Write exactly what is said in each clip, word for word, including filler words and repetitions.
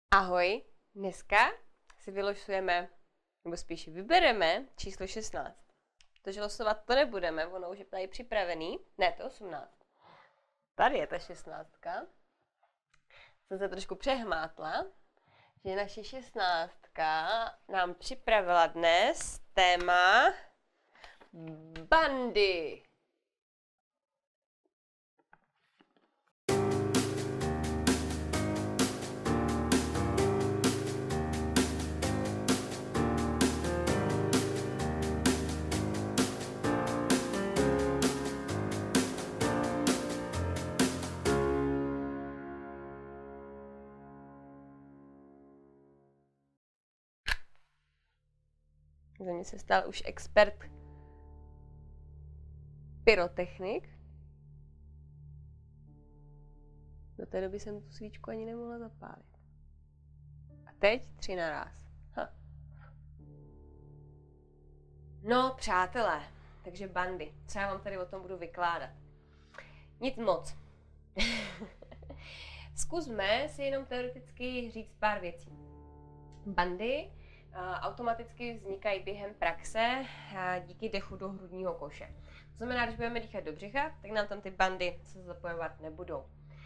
Ahoj, dneska si vylosujeme, nebo spíš vybereme číslo šestnáct. Protože losovat to nebudeme, ono už je tady připravený. Ne, to je osmnáct. Tady je ta šestnáctka. Jsem se trošku přehmátla, že naše šestnáctka nám připravila dnes téma bandy. Ze mě se stal už expert pyrotechnik. Do té doby jsem tu svíčku ani nemohla zapálit. A teď tři naráz. Ha. No, přátelé, takže bandy. Co já vám tady o tom budu vykládat? Nic moc. Zkusme si jenom teoreticky říct pár věcí. Bandy automaticky vznikají během praxe díky dechu do hrudního koše. To znamená, když budeme dýchat do břicha, tak nám tam ty bandy se zapojovat nebudou.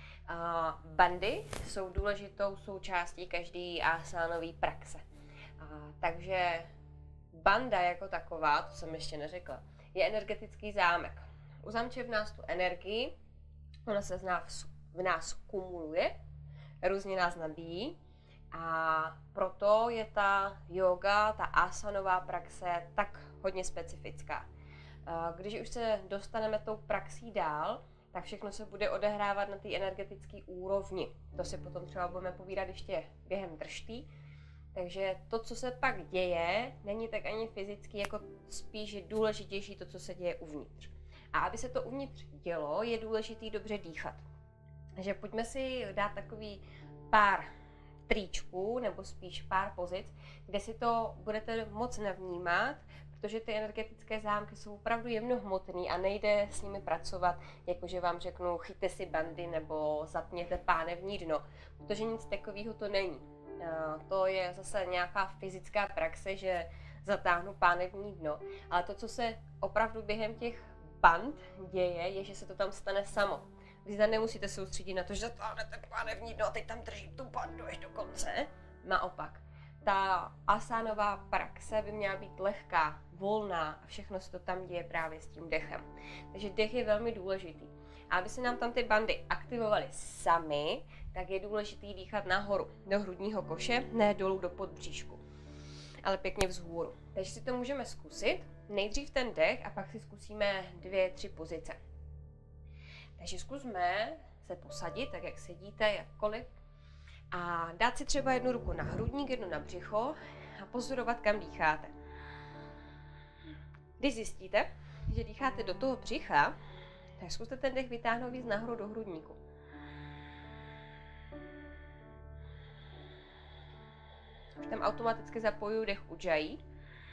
Bandy jsou důležitou součástí každé asánové praxe. Takže banda jako taková, to jsem ještě neřekla, je energetický zámek. Uzamče v nás tu energii, ona se v nás, v nás kumuluje, různě nás nabíjí. A proto je ta yoga, ta asanová praxe tak hodně specifická. Když už se dostaneme tou praxí dál, tak všechno se bude odehrávat na té energetické úrovni. To si potom třeba budeme povídat ještě během držtý. Takže to, co se pak děje, není tak ani fyzicky, jako spíš je důležitější to, co se děje uvnitř. A aby se to uvnitř dělo, je důležité dobře dýchat. Takže pojďme si dát takový pár tričků, nebo spíš pár pozic, kde si to budete moc navnímat, protože ty energetické zámky jsou opravdu jemnohmotný a nejde s nimi pracovat, jakože vám řeknu, chyťte si bandy nebo zapněte pánevní dno, protože nic takového to není. To je zase nějaká fyzická praxe, že zatáhnu pánevní dno, ale to, co se opravdu během těch band děje, je, že se to tam stane samo. Vy zde nemusíte soustředit na to, že zatáhnete pánevní dno a teď tam držím tu bandu až do konce. Naopak, ta asánová praxe by měla být lehká, volná a všechno se to tam děje právě s tím dechem. Takže dech je velmi důležitý. A aby se nám tam ty bandy aktivovaly sami, tak je důležitý dýchat nahoru, do hrudního koše, ne dolů do podbříšku, ale pěkně vzhůru. Takže si to můžeme zkusit. Nejdřív ten dech a pak si zkusíme dvě, tři pozice. Takže zkusme se posadit, tak jak sedíte, jakkoliv, a dát si třeba jednu ruku na hrudník, jednu na břicho a pozorovat, kam dýcháte. Když zjistíte, že dýcháte do toho břicha, tak zkuste ten dech vytáhnout víc nahoru do hrudníku. Už tam automaticky zapojuju dech Ujjayi.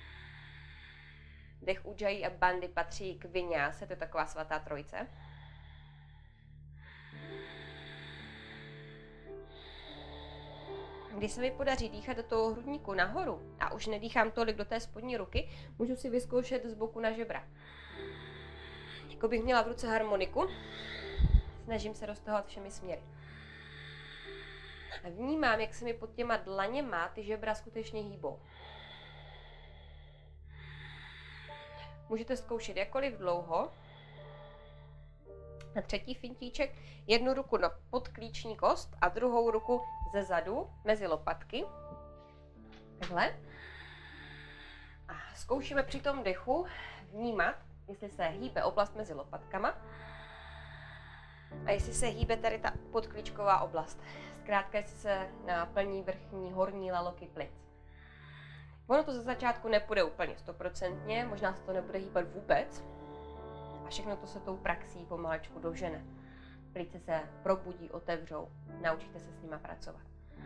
Dech Ujjayi a bandy patří k vinyáse, to je taková svatá trojice. Když se mi podaří dýchat do toho hrudníku nahoru a už nedýchám tolik do té spodní ruky, můžu si vyzkoušet z boku na žebra. Jako bych měla v ruce harmoniku, snažím se roztahovat všemi směry. A vnímám, jak se mi pod těma dlaněma ty žebra skutečně hýbou. Můžete zkoušet jakkoliv dlouho. Na třetí fintíček jednu ruku na podklíční kost a druhou ruku ze zadu mezi lopatky. Takhle. A zkoušíme při tom dechu vnímat, jestli se hýbe oblast mezi lopatkama a jestli se hýbe tady ta podklíčková oblast. Zkrátka, jestli se naplní vrchní horní laloky plic. Ono to ze začátku nepůjde úplně stoprocentně, možná se to nebude hýbat vůbec. A všechno to se tou praxí pomalečku dožene. Plíce se probudí, otevřou, naučíte se s nima pracovat.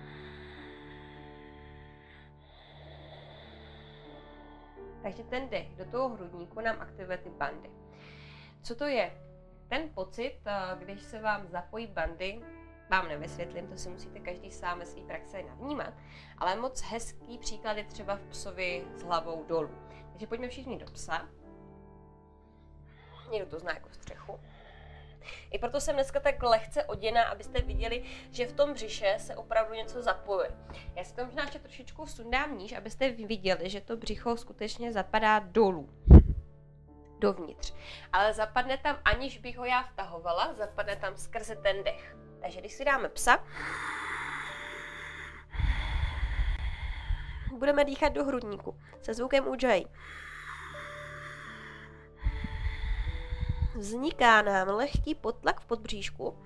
Takže ten dech do toho hrudníku nám aktivuje ty bandy. Co to je? Ten pocit, když se vám zapojí bandy, vám nevysvětlím, to si musíte každý sám ve své praxi navnímat, ale moc hezký příklad je třeba v psovi s hlavou dolů. Takže pojďme všichni do psa. Někdo to zná jako střechu. I proto jsem dneska tak lehce oděná, abyste viděli, že v tom břiše se opravdu něco zapojuje. Já si to možná ještě trošičku sundám níž, abyste viděli, že to břicho skutečně zapadá dolů. Dovnitř. Ale zapadne tam, aniž bych ho já vtahovala, zapadne tam skrze ten dech. Takže když si dáme psa, budeme dýchat do hrudníku se zvukem Ujjayi. Vzniká nám lehký potlak v podbříšku,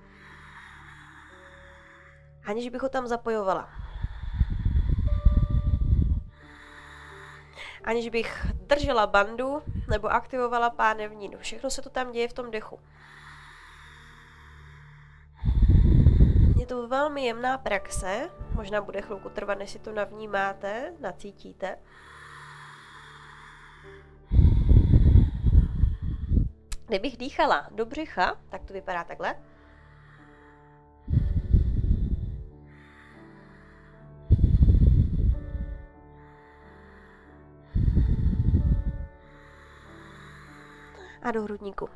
aniž bych ho tam zapojovala. Aniž bych držela bandu nebo aktivovala pánevní. Všechno se to tam děje v tom dechu. Je to velmi jemná praxe, možná bude chvilku trvat, než si to navnímáte, nacítíte. Kdybych dýchala do břicha, tak to vypadá takhle. A do hrudníku.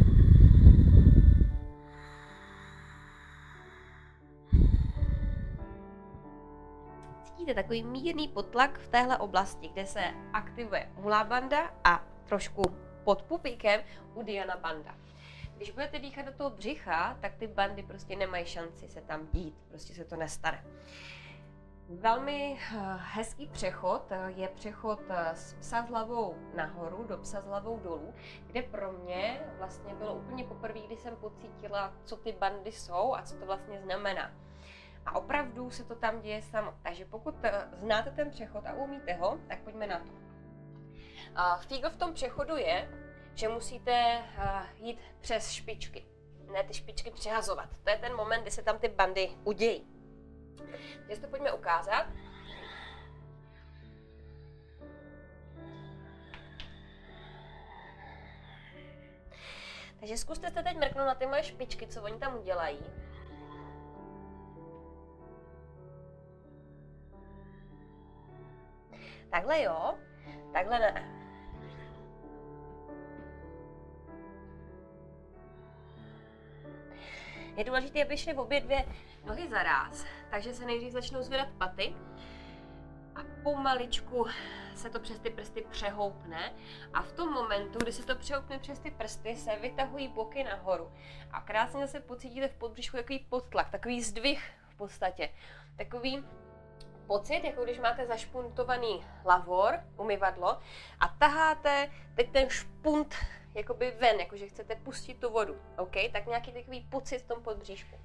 Cítíte takový mírný potlak v téhle oblasti, kde se aktivuje Mula Bandha a trošku pod pupíkem Uddiyana Bandha. Když budete dýchat do toho břicha, tak ty bandy prostě nemají šanci se tam dít, prostě se to nestane. Velmi hezký přechod je přechod z psa s hlavou nahoru do psa s hlavou dolů, kde pro mě vlastně bylo úplně poprvé, kdy jsem pocítila, co ty bandy jsou a co to vlastně znamená. A opravdu se to tam děje samo. Takže pokud znáte ten přechod a umíte ho, tak pojďme na to. Fígl v tom přechodu je, že musíte jít přes špičky. Ne ty špičky přehazovat. To je ten moment, kdy se tam ty bandy udějí. Takže to pojďme ukázat. Takže zkuste se teď mrknout na ty moje špičky, co oni tam udělají. Takhle jo, takhle ne. Je důležité, aby šly obě dvě nohy zaráz, takže se nejdřív začnou zvedat paty a pomaličku se to přes ty prsty přehoupne a v tom momentu, kdy se to přehoupne přes ty prsty, se vytahují boky nahoru a krásně zase pocítíte v podbřišku takový podtlak, takový zdvih v podstatě, takový pocit, jako když máte zašpuntovaný lavor, umyvadlo a taháte teď ten špunt jakoby ven, jakože chcete pustit tu vodu, OK? Tak nějaký takový pocit v tom podbříšku.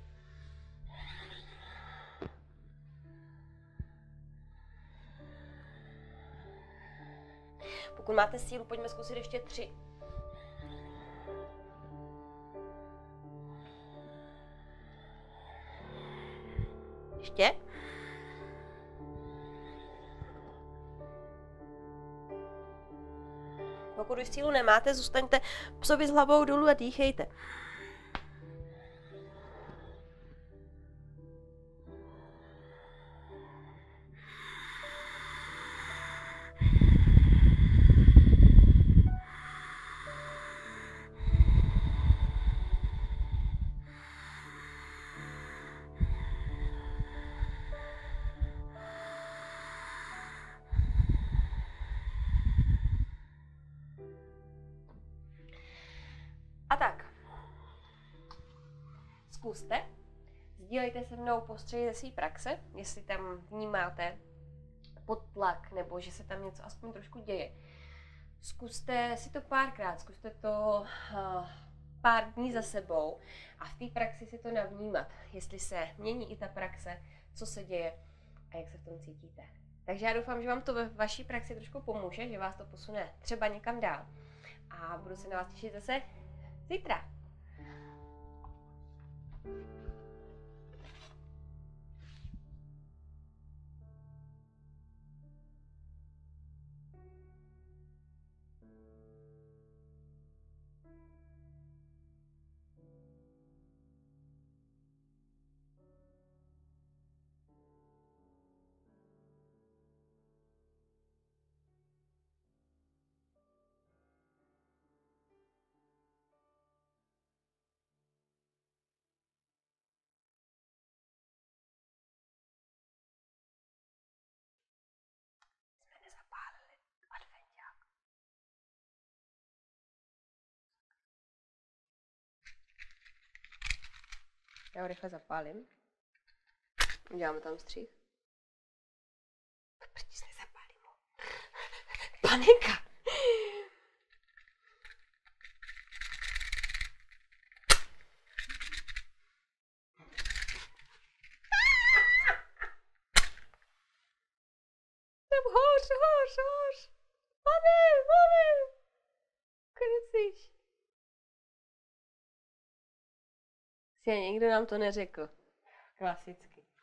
Pokud máte sílu, pojďme zkusit ještě tři. Ještě. Pokud už sílu nemáte, zůstaňte psovi s hlavou dolů a dýchejte. A tak, zkuste, sdílejte se mnou postřehy ze své praxe, jestli tam vnímáte podtlak nebo že se tam něco aspoň trošku děje. Zkuste si to párkrát, zkuste to uh, pár dní za sebou a v té praxi si to navnímat, jestli se mění i ta praxe, co se děje a jak se v tom cítíte. Takže já doufám, že vám to ve vaší praxi trošku pomůže, že vás to posune třeba někam dál. A budu se na vás těšit zase zítra. Já ho rychle zapálím. Uděláme tam střih. Proč se nezapálím? Panika! Tam hoř, hoř, hoř! Pane, pane! Krucíš. Si nikdo nám to neřekl. Klasicky.